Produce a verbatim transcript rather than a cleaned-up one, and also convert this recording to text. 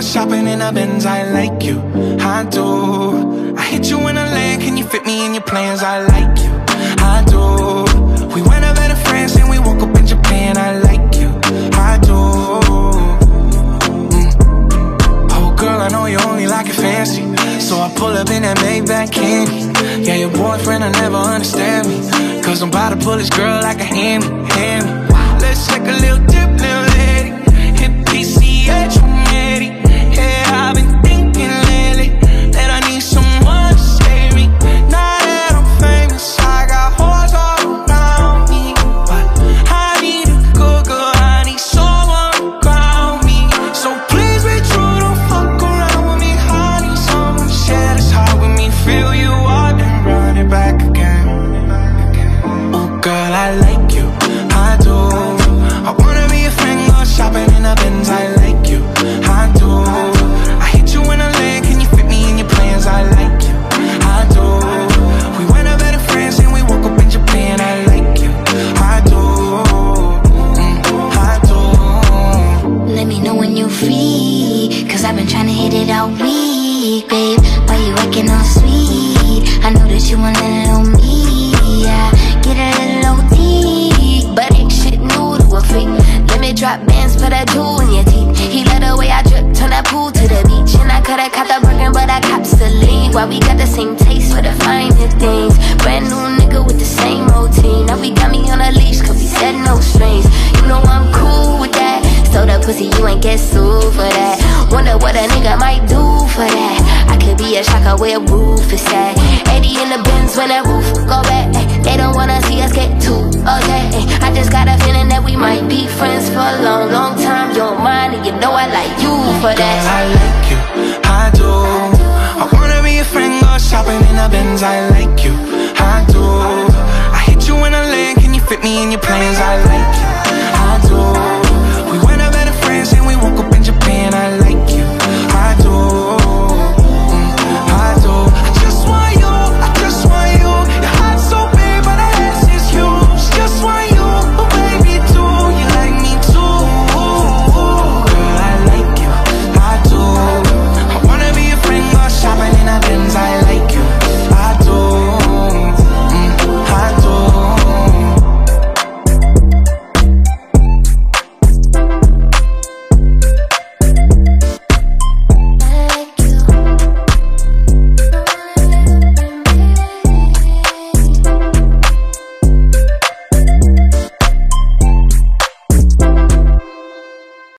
go shopping in a Benz. I like you, I do. I hit you in a land, can you fit me in your plans? I like you, I do. We went over to France and we woke up in Japan. I like you, I do. mm. Oh girl, I know you only like it fancy, so I pull up in that Maybach candy. Yeah, your boyfriend will never understand me, cause I'm about to pull this girl like a hammy, hammy. Let's take a little dip, little lady. Hit P C H, I'm ready. Yeah, I've been thinking lately that I need someone to save me. Now that I'm famous, I got hoes all around me, but I need a good girl, I need someone to ground me. So please be true, don't fuck around with me. I need someone to share this heart with me. Feel you out and run it back again. Oh girl, I like you, I do. I wanna be a friend, go shopping in a Benz. I like you, I do. I hit you in a land, can you fit me in your plans? I like you, I do. We went over to France and we woke up in Japan. I like you, I do, mm, I do. Let me know when you're free, cause I've been trying to hit it all week, babe. Why you acting all sweet? I know that you want a little me, yeah. Get a little deep, but ain't shit new to a freak. Let me drop bands, put a jewel in your teeth. He let the way I drip, turn that pool to the beach. And I coulda caught the Birkin, but I cops the lead. Why we got the same taste for the finer things. Brand new nigga with the same routine. Now we got me on a leash, cause we said no strings. You know I'm cool with that. So the pussy, you ain't get sued for that. Wonder what a nigga might do for that. I could be a shocker where roof is at. eighty in the Benz when that roof go back. They don't wanna see us get too upset. I just got a feeling that we might be friends for a long, long time. You're mine and you know I like you for that. Girl, I like you, I do. I wanna be a friend, go shopping in a Benz. I